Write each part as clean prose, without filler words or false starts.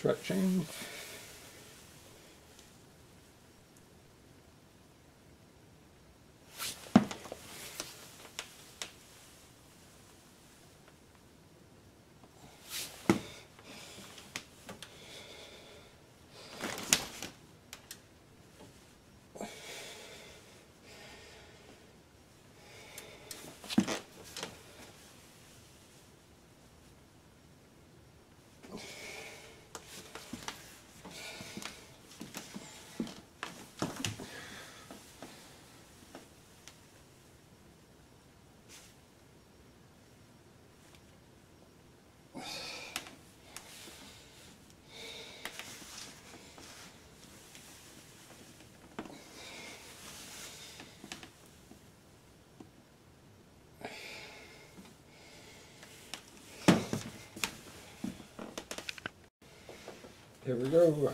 stretching. Here we go.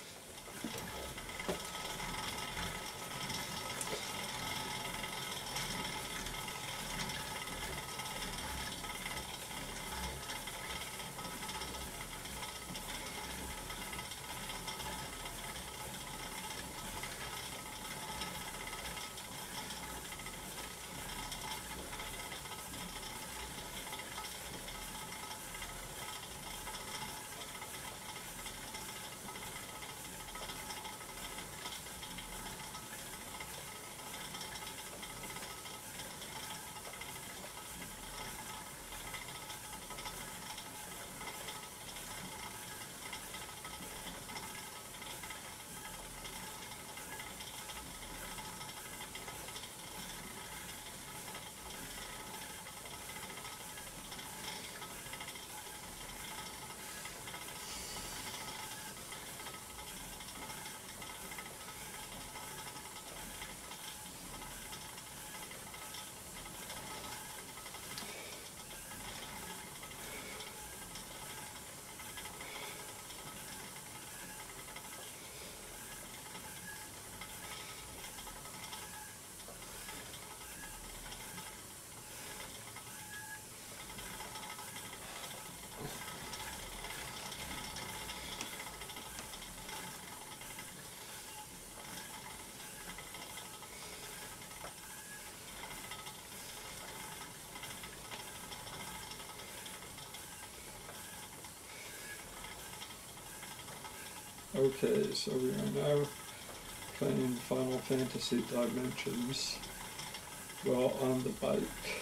Okay, so we are now playing Final Fantasy Dimensions while on the bike.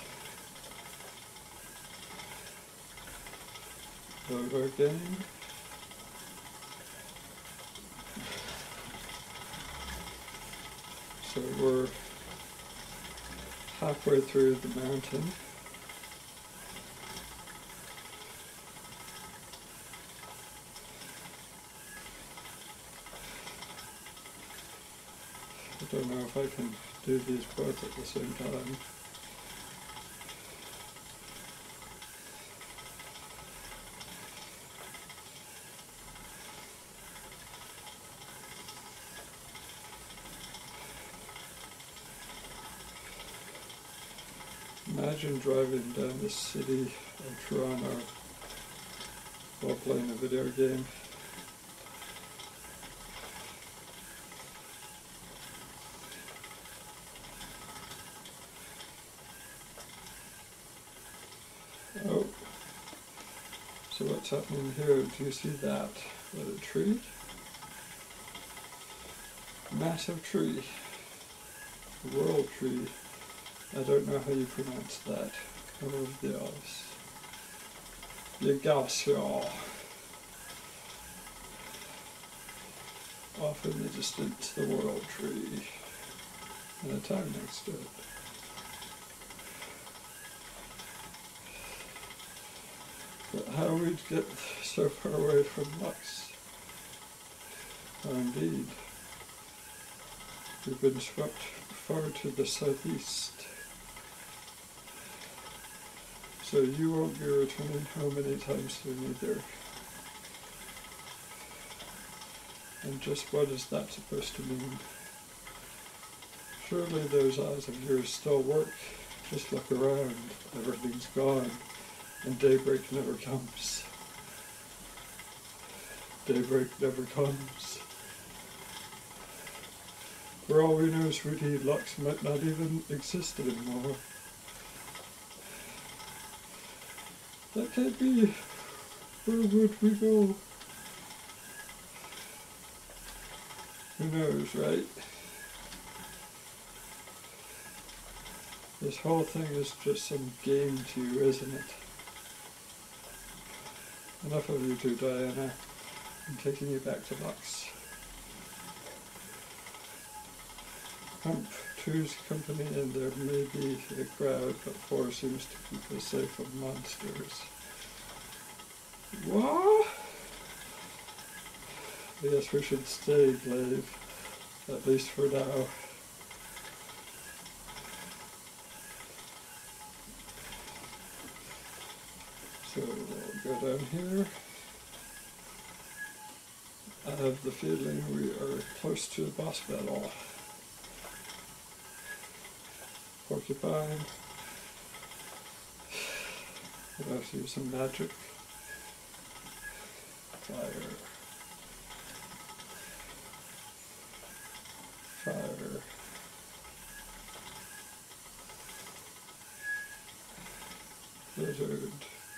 Load our game. So we're halfway through the mountain. I don't know if I can do these both at the same time. Imagine driving down the city of Toronto while playing a video game. Oh, so what's happening here? Do you see that? Is that a tree? Massive tree. A world tree. I don't know how you pronounce that. Oh, Dios. Yegasio. Off in the distance, the world tree. And a town next to it. But how we'd get so far away from Lux? Oh, indeed. We've been swept far to the southeast. So you won't be returning home anytime soon either. And just what is that supposed to mean? Surely those eyes of yours still work. Just look around. Everything's gone. And daybreak never comes. daybreak never comes. For all we know, sweetie, Lux might not even exist anymore. That can't be. Where would we go? Who knows, right? This whole thing is just some game to you, isn't it? Enough of you two, Diana. I'm taking you back to Lux. Hump, two's company, and there may be a crowd, but four seems to keep us safe from monsters. What? I guess we should stay, Glaive. At least for now. So we'll go down here. I have the feeling we are close to the boss battle. Porcupine. We'll have to use some magic. Fire. Fire. Lizard.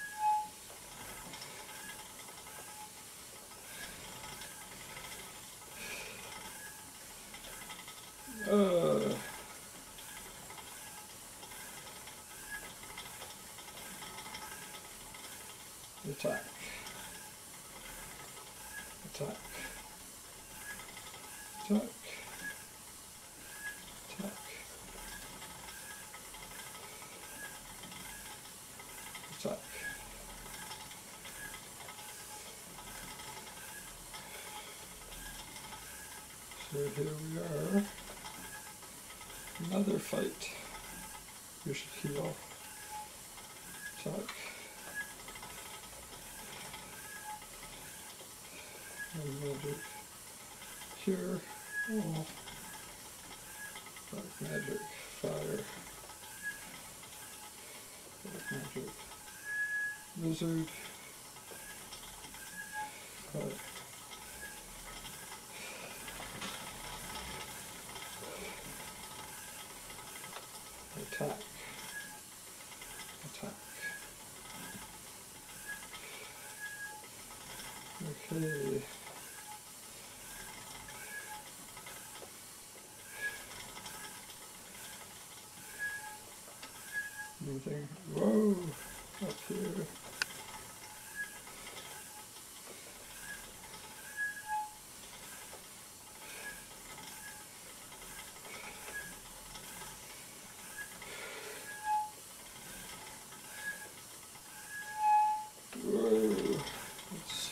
Attack. Attack. Attack. Attack. Attack. So here we are. Another fight. We should heal. Attack. And magic. Cure. Oh. Dark magic. Fire. Dark magic. Lizard. Fire. Attack. Attack. Okay. Anything? Whoa! Up here. Whoa! Let's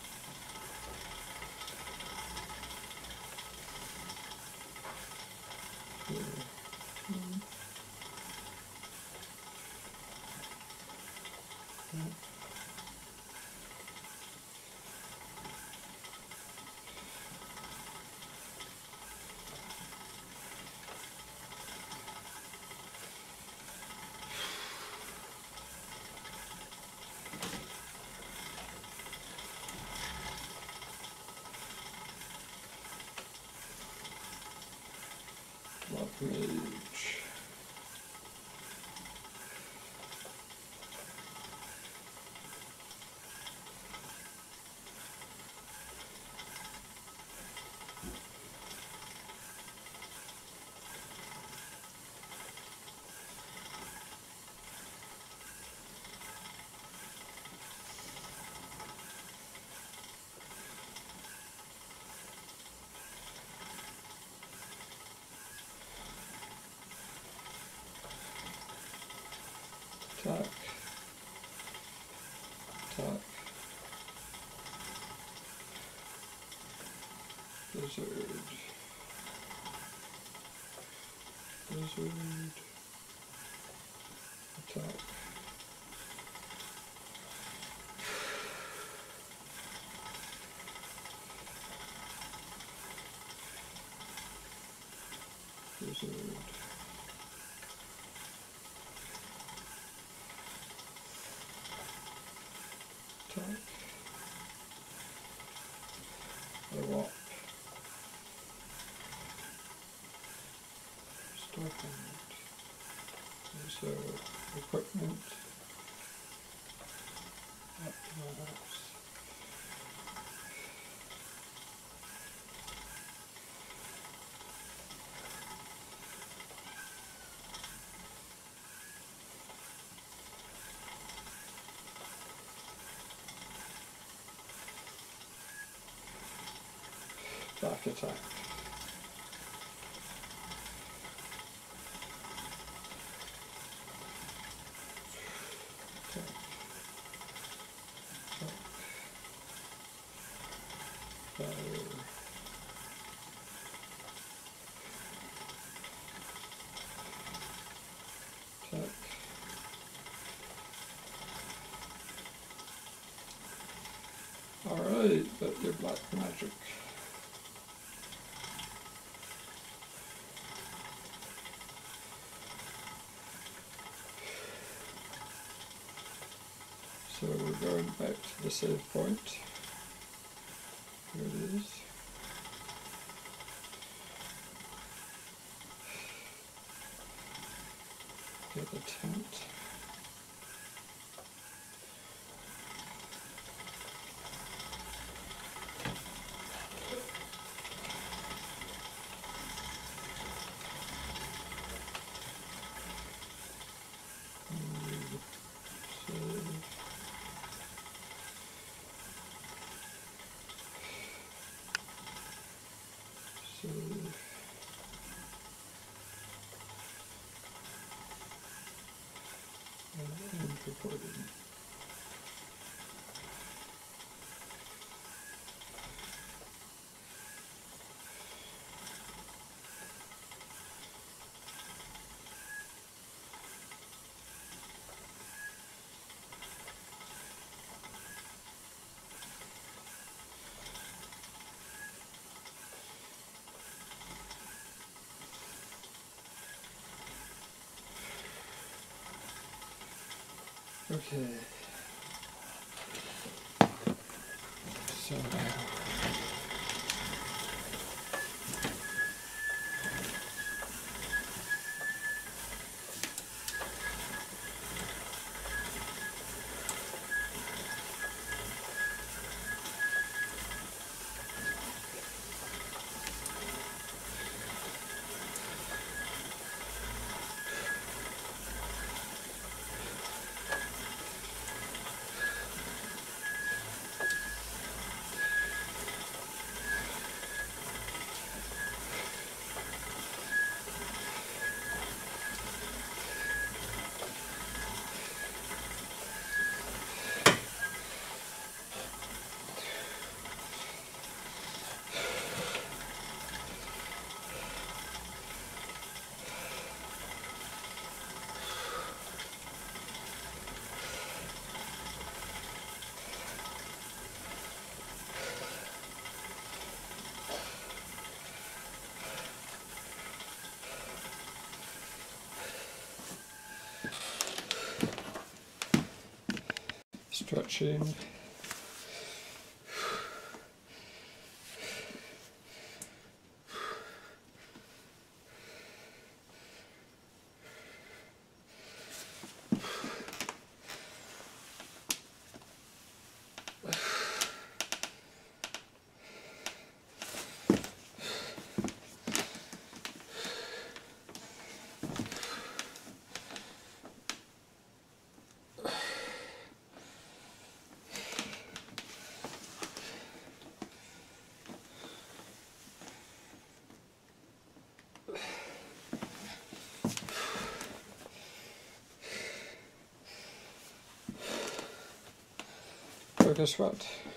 Block Mage. Attack. Attack. Lizard. Lizard. Attack. Lizard. Attack. go up. Stock and also equipment. Up to my house. Back attack. Alright, but your black magic. So we're going back to the save point. Here it is. Get the tent. Recording. Okay. So stretching. Focus what?